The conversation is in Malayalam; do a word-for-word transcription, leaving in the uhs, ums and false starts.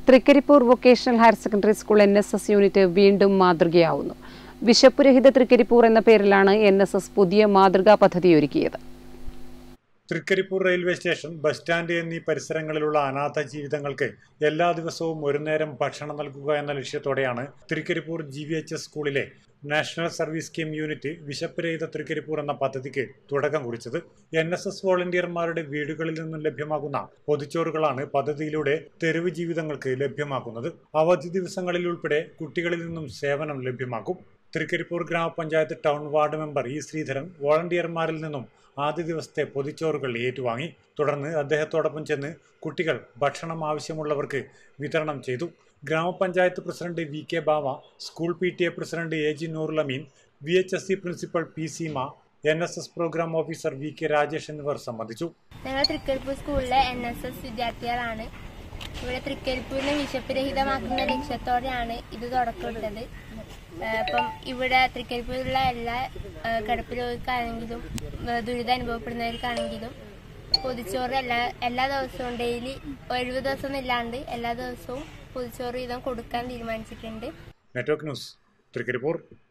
Trikaripur vocational higher secondary school N S S unit വീണ്ടും മാതൃകയാവുന്നു. വിശപ്പുരഹിത തൃക്കരിപ്പൂർ എന്ന പേരിലാണ് എൻ എസ് എസ് പുതിയ മാതൃകാ പദ്ധതി ഒരുക്കിയത്. Trikaripur railway station, bus stand എന്നീ പരിസരങ്ങളിലുള്ള അനാഥ ജീവിതങ്ങൾക്ക് എല്ലാ ദിവസവും ഒരു നേരം ഭക്ഷണം നൽകുക എന്ന ലക്ഷ്യത്തോടെയാണ് Trikaripur G V H S സ്കൂളിലെ നാഷണൽ സർവീസ് സ്കീം യൂണിറ്റ് വിശപ്പുരഹിത തൃക്കരിപ്പൂർ എന്ന പദ്ധതിക്ക് തുടക്കം കുറിച്ചത്. എൻ എസ് എസ് വോളണ്ടിയർമാരുടെ വീടുകളിൽ നിന്നും ലഭ്യമാകുന്ന പൊതിച്ചോറുകളാണ് പദ്ധതിയിലൂടെ തെരുവ് ജീവിതങ്ങൾക്ക് ലഭ്യമാക്കുന്നത്. അവധി ദിവസങ്ങളിൽ ഉൾപ്പെടെ കുട്ടികളിൽ നിന്നും സേവനം ലഭ്യമാക്കും. തൃക്കരിപ്പൂർ ഗ്രാമപഞ്ചായത്ത് town ward member E Sreedharan വോളണ്ടിയർമാരിൽ നിന്നും ആദ്യ ദിവസത്തെ പൊതിച്ചോറുകൾ ഏറ്റുവാങ്ങി. തുടർന്ന് അദ്ദേഹത്തോടൊപ്പം ചെന്ന് കുട്ടികൾ ഭക്ഷണം ആവശ്യമുള്ളവർക്ക് വിതരണം ചെയ്തു. ഗ്രാമപഞ്ചായത്ത് president V K Bava, school P T A president A G Noorul Ameen, V H S C principal P Seema, N S S program officer V K Rajesh എന്നിവർ സംബന്ധിച്ചു. ഞങ്ങൾ തൃക്കരിപ്പൂർ സ്കൂളിലെ എൻ എസ് എസ് വിദ്യാർത്ഥികളാണ്. ഇവിടെ തൃക്കരിപ്പൂരിനെ വിശപ്പുരഹിതമാക്കുന്ന ലക്ഷ്യത്തോടെയാണ് ഇത് തുടക്കമിട്ടത്. അപ്പം ഇവിടെ തൃക്കരിപ്പൂരിലുള്ള എല്ലാ കിടപ്പ് രോഗിക്കാണെങ്കിലും ദുരിതം അനുഭവപ്പെടുന്നവർക്കാണെങ്കിലും പൊതിച്ചോറ് എല്ലാ എല്ലാ ദിവസവും ഡെയിലി എഴുപത് ദിവസം ഇല്ലാണ്ട് എല്ലാ ദിവസവും പൊതിച്ചോറ് വീതം കൊടുക്കാൻ തീരുമാനിച്ചിട്ടുണ്ട്. Network news, Trikaripur.